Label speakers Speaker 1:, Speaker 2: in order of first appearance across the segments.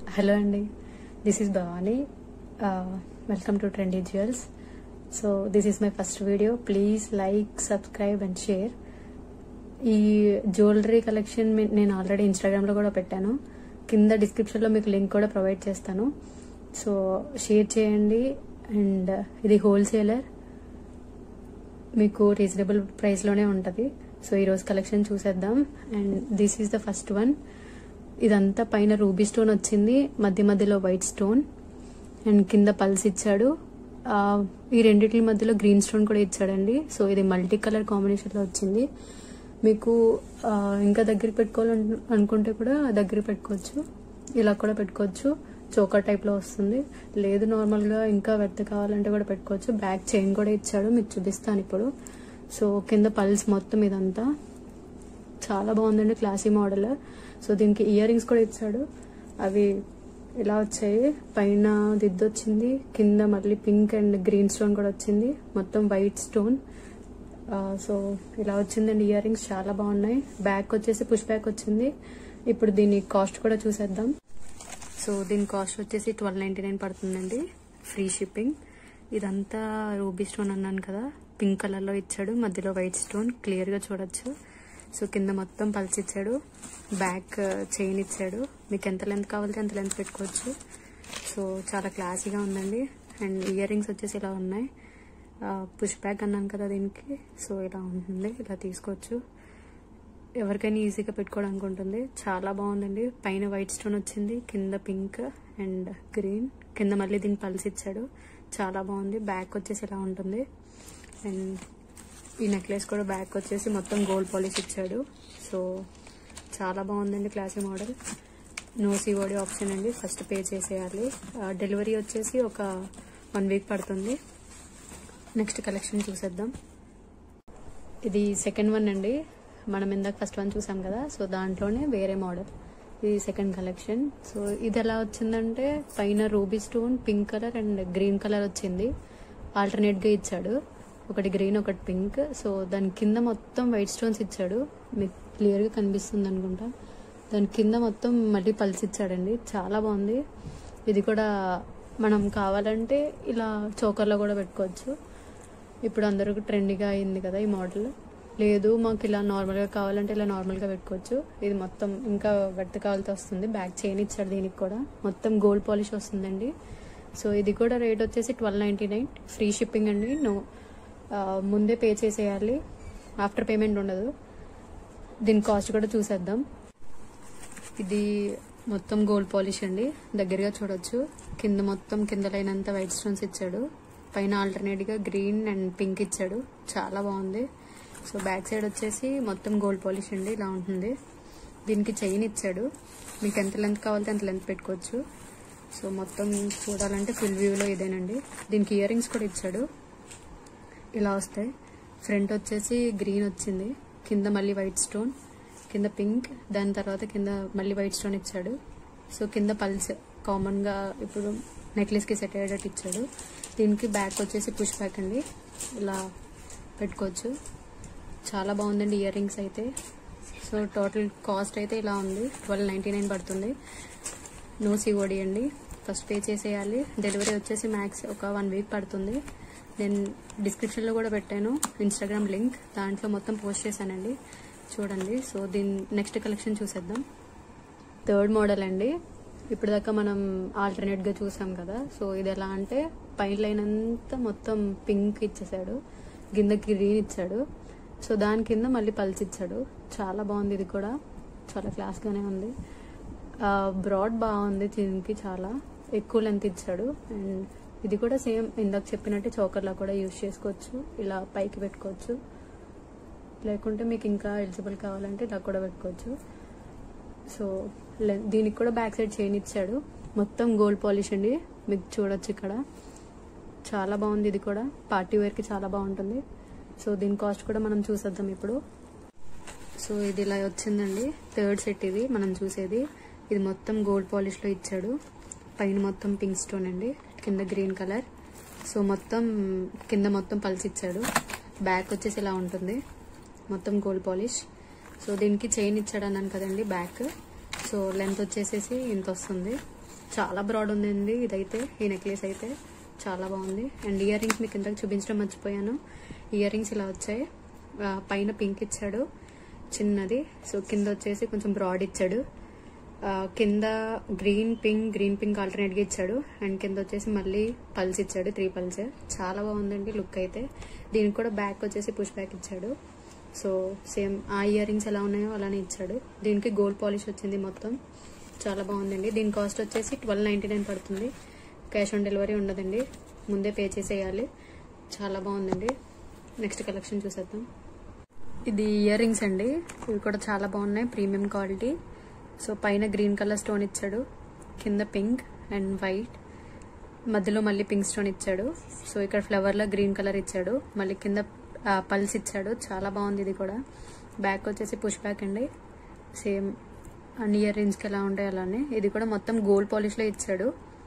Speaker 1: Hello Andy, this is Bhavani. Welcome to Trendy Jewels. So this is my first video. Please like, subscribe and share. ఈ jewellery collection నేను already ఇన్స్టాగ్రామ్లో కూడా పెట్టాను. కింద డిస్క్రిప్షన్లో మీకు లింక్ కూడా ప్రొవైడ్ చేస్తాను. సో షేర్ చేయండి. అండ్ ఇది హోల్సేలర్, మీకు రీజనబుల్ ప్రైస్లోనే ఉంటుంది. సో ఈరోజు కలెక్షన్ చూసేద్దాం. And this is the first one. ఇదంతా పైన రూబీ స్టోన్ వచ్చింది, మధ్య మధ్యలో వైట్ స్టోన్ అండ్ కింద పల్స్ ఇచ్చాడు. ఈ రెండిట్ల మధ్యలో గ్రీన్ స్టోన్ కూడా ఇచ్చాడండి. సో ఇది మల్టీ కలర్ కాంబినేషన్లో వచ్చింది. మీకు ఇంకా దగ్గర పెట్టుకోవాలి అనుకుంటే కూడా దగ్గర పెట్టుకోవచ్చు, ఇలా కూడా పెట్టుకోవచ్చు. చోకర్ టైప్లో వస్తుంది. లేదు నార్మల్గా ఇంకా వెత్త కావాలంటే కూడా పెట్టుకోవచ్చు. బ్యాక్ చైన్ కూడా ఇచ్చాడు, మీకు చూపిస్తాను ఇప్పుడు. సో కింద పల్స్ మొత్తం ఇదంతా చాలా బాగుందండి, క్లాసీ మోడల్. సో దీనికి ఇయర్ రింగ్స్ కూడా ఇచ్చాడు. అవి ఇలా వచ్చాయి, పైన దిద్దు వచ్చింది, కింద మళ్ళీ పింక్ అండ్ గ్రీన్ స్టోన్ కూడా వచ్చింది, మొత్తం వైట్ స్టోన్. సో ఇలా వచ్చిందండి ఇయర్ రింగ్స్, చాలా బాగున్నాయి. బ్యాక్ వచ్చేసి పుష్ బ్యాక్ వచ్చింది. ఇప్పుడు దీని కాస్ట్ కూడా చూసేద్దాం. సో దీని కాస్ట్ వచ్చేసి 1299 పడుతుందండి, ఫ్రీ షిప్పింగ్. ఇదంతా రూబీ స్టోన్ అన్నాను కదా, పింక్ కలర్లో ఇచ్చాడు, మధ్యలో వైట్ స్టోన్ క్లియర్గా చూడొచ్చు. సో కింద మొత్తం పల్స్ ఇచ్చాడు, బ్యాక్ చైన్ ఇచ్చాడు. మీకు ఎంత లెంత్ కావాలంటే అంత లెంత్ పెట్టుకోవచ్చు. సో చాలా క్లాసీగా ఉందండి. అండ్ ఇయర్ రింగ్స్ వచ్చేసి ఇలా ఉన్నాయి. పుష్ బ్యాక్ అన్నాను కదా దీనికి. సో ఇలా ఉంటుంది, ఇలా తీసుకోవచ్చు. ఎవరికైనా ఈజీగా పెట్టుకోవడానికి ఉంటుంది. చాలా బాగుందండి. పైన వైట్ స్టోన్ వచ్చింది, కింద పింక్ అండ్ గ్రీన్, కింద మళ్ళీ దీని పల్స్ ఇచ్చాడు. చాలా బాగుంది. బ్యాక్ వచ్చేసి ఇలా ఉంటుంది. అండ్ ఈ నెక్లెస్ కూడా బ్యాక్ వచ్చేసి మొత్తం గోల్డ్ పాలిష్ ఇచ్చాడు. సో చాలా బాగుందండి, classy model. No COD option అండి, ఫస్ట్ పే చేసేయాలి. డెలివరీ వచ్చేసి ఒక 1 వీక్ పడుతుంది. నెక్స్ట్ కలెక్షన్ చూసేద్దాం. ఇది సెకండ్ వన్ అండి. మనం ఇందాక ఫస్ట్ వన్ చూసాం కదా, సో దాంట్లోనే వేరే మోడల్. ఇది సెకండ్ కలెక్షన్. సో ఇది ఎలా వచ్చిందంటే పైన ruby stone, pink colour and green colour వచ్చింది. ఆల్టర్నేట్గా ఇచ్చాడు, ఒకటి గ్రీన్ ఒకటి పింక్. సో దాని కింద మొత్తం వైట్ స్టోన్స్ ఇచ్చాడు, మీకు క్లియర్గా కనిపిస్తుంది అనుకుంటా. దాని కింద మొత్తం మళ్ళీ పల్స్ ఇచ్చాడండి, చాలా బాగుంది. ఇది కూడా మనం కావాలంటే ఇలా చోకర్లో కూడా పెట్టుకోవచ్చు. ఇప్పుడు అందరికీ ట్రెండీగా అయింది కదా ఈ మోడల్. లేదు మాకు ఇలా నార్మల్గా కావాలంటే ఇలా నార్మల్గా పెట్టుకోవచ్చు. ఇది మొత్తం ఇంకా వెట్టకాలతో వస్తుంది. బ్యాక్ చైన్ ఇచ్చాడు, దీనికి కూడా మొత్తం గోల్డ్ పాలిష్ వస్తుందండి. సో ఇది కూడా రేట్ వచ్చేసి 1299, ఫ్రీ షిప్పింగ్ అండి. ముందే పే చేసేయాలి, ఆఫ్టర్ పేమెంట్ ఉండదు. దీని కాస్ట్ కూడా చూసేద్దాం. ఇది మొత్తం గోల్డ్ పాలిష్ అండి, దగ్గరగా చూడొచ్చు. కింద మొత్తం కింద లైన్ అంతా వైట్ స్టోన్స్ ఇచ్చాడు, పైన ఆల్టర్నేట్గా గ్రీన్ అండ్ పింక్ ఇచ్చాడు. చాలా బాగుంది. సో బ్యాక్ సైడ్ వచ్చేసి మొత్తం గోల్డ్ పాలిష్ అండి, ఇలా ఉంటుంది. దీనికి చైన్ ఇచ్చాడు, మీకు ఎంత లెంత్ కావాలంటే అంత లెంత్ పెట్టుకోవచ్చు. సో మొత్తం చూడాలంటే ఫుల్ వ్యూలో ఇదేనండి. దీనికి ఇయర్ రింగ్స్ కూడా ఇచ్చాడు, ఇలా వస్తాయి. ఫ్రంట్ వచ్చేసి గ్రీన్ వచ్చింది, కింద మళ్ళీ వైట్ స్టోన్, కింద పింక్, దాని తర్వాత కింద మళ్ళీ వైట్ స్టోన్ ఇచ్చాడు. సో కింద పల్స్ కామన్గా ఇప్పుడు నెక్లెస్కి సెట్ అయ్యేటట్టు ఇచ్చాడు. దీనికి బ్యాక్ వచ్చేసి పుష్ బ్యాక్ అండి, ఇలా పెట్టుకోవచ్చు. చాలా బాగుందండి ఇయర్ రింగ్స్ అయితే. సో టోటల్ కాస్ట్ అయితే ఇలా ఉంది, 1299 పడుతుంది. నో సిఓడి అండి, ఫస్ట్ పే చేసేయాలి. డెలివరీ వచ్చేసి మ్యాక్స్ ఒక 1 వీక్ పడుతుంది. నేను డిస్క్రిప్షన్లో కూడా పెట్టాను ఇన్స్టాగ్రామ్ లింక్, దాంట్లో మొత్తం పోస్ట్ చేశానండి, చూడండి. సో దీని నెక్స్ట్ కలెక్షన్ చూసేద్దాం. థర్డ్ మోడల్ అండి. ఇప్పుడు దాకా మనం ఆల్టర్నేట్గా చూసాం కదా. సో ఇది ఎలా అంటే పైన లైన్ అంతా మొత్తం పింక్ ఇచ్చేసాడు, కింద గ్రీన్ ఇచ్చాడు. సో దాని కింద మళ్ళీ పల్స్ ఇచ్చాడు. చాలా బాగుంది, ఇది కూడా చాలా క్లాస్గానే ఉంది. బ్రాడ్ బాగుంది, దీనికి చాలా ఎక్కువ లెంత్ ఇచ్చాడు. అండ్ ఇది కూడా సేమ్ ఇందాక చెప్పినట్టే చోకర్లా కూడా యూజ్ చేసుకోవచ్చు, ఇలా పైకి పెట్టుకోవచ్చు. లేకుంటే మీకు ఇంకా ఎలిజిబుల్ కావాలంటే ఇలా కూడా పెట్టుకోవచ్చు. సో దీనికి కూడా బ్యాక్ సైడ్ చైన్ ఇచ్చాడు, మొత్తం గోల్డ్ పాలిష్ అండి, మీకు చూడొచ్చు ఇక్కడ. చాలా బాగుంది, ఇది కూడా పార్టీ వేర్కి చాలా బాగుంటుంది. సో దీని కాస్ట్ కూడా మనం చూసేద్దాం ఇప్పుడు. సో ఇది ఇలా వచ్చిందండి, థర్డ్ సెట్ ఇది మనం చూసేది. ఇది మొత్తం గోల్డ్ పాలిష్లో ఇచ్చాడు, పైన మొత్తం పింక్ స్టోన్ అండి, కింద గ్రీన్ కలర్. సో మొత్తం కింద మొత్తం పల్స్ ఇచ్చాడు. బ్యాక్ వచ్చేసి ఇలా ఉంటుంది, మొత్తం గోల్డ్ పాలిష్. సో దీనికి చైన్ ఇచ్చాడు అన్నాను కదండి బ్యాక్. సో లెంత్ వచ్చేసేసి ఇంత వస్తుంది. చాలా బ్రాడ్ ఉందండి ఇదైతే. ఈ నెక్లెస్ అయితే చాలా బాగుంది. అండ్ ఇయర్ రింగ్స్ మీకు ఇంతకు చూపించడం మర్చిపోయాను. ఇయర్ రింగ్స్ ఇలా వచ్చాయి. పైన పింక్ ఇచ్చాడు చిన్నది. సో కింద వచ్చేసి కొంచెం బ్రాడ్ ఇచ్చాడు. కింద గ్రీన్ పింక్ ఆల్టర్నేట్ గా ఇచ్చాడు. అండ్ కింద వచ్చేసి మళ్ళీ పల్స్ ఇచ్చాడు, 3 పల్స్. చాలా బాగుందండి లుక్ అయితే. దీనికి కూడా బ్యాక్ వచ్చేసి పుష్ బ్యాక్ ఇచ్చాడు. సో సేమ్ ఆ ఇయర్ రింగ్స్ ఎలా ఉన్నాయో అలానే ఇచ్చాడు. దీనికి గోల్డ్ పాలిష్ వచ్చింది మొత్తం. చాలా బాగుందండి. దీని కాస్ట్ వచ్చేసి 1299 పడుతుంది. క్యాష్ ఆన్ డెలివరీ ఉండదండి, ముందే పే చేసేయాలి. చాలా బాగుందండి. నెక్స్ట్ కలెక్షన్ చూసేద్దాం. ఇది ఇయర్ రింగ్స్ అండి. ఇవి కూడా చాలా బాగున్నాయి, ప్రీమియం క్వాలిటీ. సో పైన గ్రీన్ కలర్ స్టోన్ ఇచ్చాడు, కింద పింక్ అండ్ వైట్, మధ్యలో మళ్ళీ పింక్ స్టోన్ ఇచ్చాడు. సో ఇక్కడ ఫ్లవర్ లో గ్రీన్ కలర్ ఇచ్చాడు, మళ్ళీ కింద పల్స్ ఇచ్చాడు. చాలా బాగుంది ఇది కూడా. బ్యాక్ వచ్చేసి పుష్ బ్యాక్ అండి, సేమ్ అన్ని ఇయర్ రింగ్స్ కి ఎలా ఉంటాయి అలానే. ఇది కూడా మొత్తం గోల్డ్ పాలిష్ లో ఇచ్చాడు.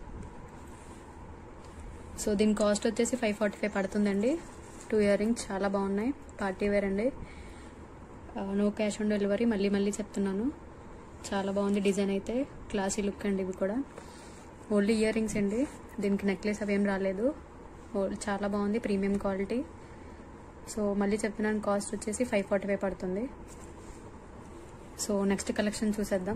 Speaker 1: సో దీని కాస్ట్ వచ్చేసి 545 పడుతుందండి. 2 ఇయర్ రింగ్స్ చాలా బాగున్నాయి, పార్టీ వేర్ అండి. నో క్యాష్ ఆన్ డెలివరీ, మళ్ళీ చెప్తున్నాను. చాలా బాగుంది డిజైన్ అయితే, క్లాసీ లుక్ అండి. ఇవి కూడా ఓన్లీ ఇయర్ రింగ్స్ అండి, దీనికి నెక్లెస్ అవేం రాలేదు. చాలా బాగుంది, ప్రీమియం క్వాలిటీ. సో మళ్ళీ చెప్తున్నాను, కాస్ట్ వచ్చేసి 545 పడుతుంది. సో నెక్స్ట్ కలెక్షన్ చూసేద్దాం.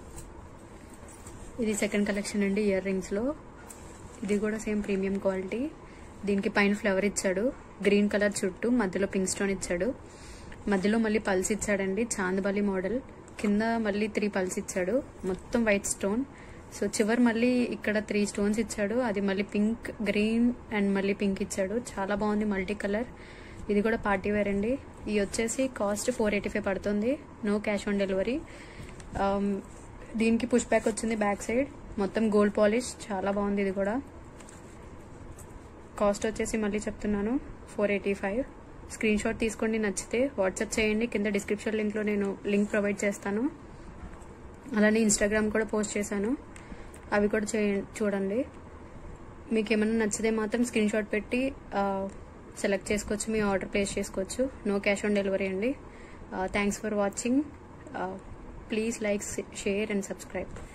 Speaker 1: ఇది సెకండ్ కలెక్షన్ అండి ఇయర్ రింగ్స్ లో. ఇది కూడా సేమ్ ప్రీమియం క్వాలిటీ. దీనికి పైన ఫ్లవర్ ఇచ్చాడు, గ్రీన్ కలర్ చుట్టూ మధ్యలో పింక్ స్టోన్ ఇచ్చాడు. మధ్యలో మళ్ళీ పల్స్ ఇచ్చాడండి, చాందబాలి మోడల్. కింద మళ్ళీ 3 పల్స్ ఇచ్చాడు, మొత్తం వైట్ స్టోన్. సో చివరి మళ్ళీ ఇక్కడ 3 స్టోన్స్ ఇచ్చాడు, అది మళ్ళీ పింక్, గ్రీన్ అండ్ మళ్ళీ పింక్ ఇచ్చాడు. చాలా బాగుంది, మల్టీ కలర్. ఇది కూడా పార్టీ వేర్ అండి. ఇది వచ్చేసి కాస్ట్ 485 పడుతుంది. No cash on delivery. దీనికి పుష్ బ్యాక్ వచ్చింది బ్యాక్ సైడ్, మొత్తం గోల్డ్ పాలిష్. చాలా బాగుంది ఇది కూడా. కాస్ట్ వచ్చేసి మళ్ళీ చెప్తున్నాను 485. స్క్రీన్ షాట్ తీసుకోండి, నచ్చితే వాట్సాప్ చేయండి. కింద డిస్క్రిప్షన్ లింక్ లో నేను లింక్ ప్రొవైడ్ చేస్తాను. అలానే ఇన్స్టాగ్రామ్ కూడా పోస్ట్ చేశాను, అవి కూడా చూడండి. మీకు ఏమైనా నచ్చితే మాత్రం స్క్రీన్ షాట్ పెట్టి సెలెక్ట్ చేసుకోవచ్చు, మీ ఆర్డర్ ప్లేస్ చేసుకోవచ్చు. నో క్యాష్ ఆన్ డెలివరీ అండి. Thanks for watching. Please like, share and subscribe.